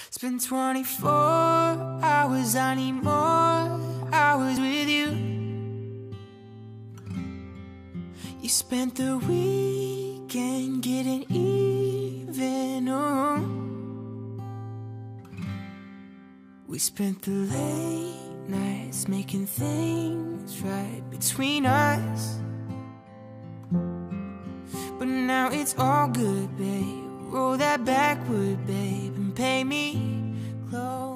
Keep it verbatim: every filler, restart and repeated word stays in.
It's been twenty-four hours, I need more hours with you. You spent the weekend getting even, oh. We spent the late nights making things right between us. But now it's all good, babe. Roll that backward, babe, and pay me close.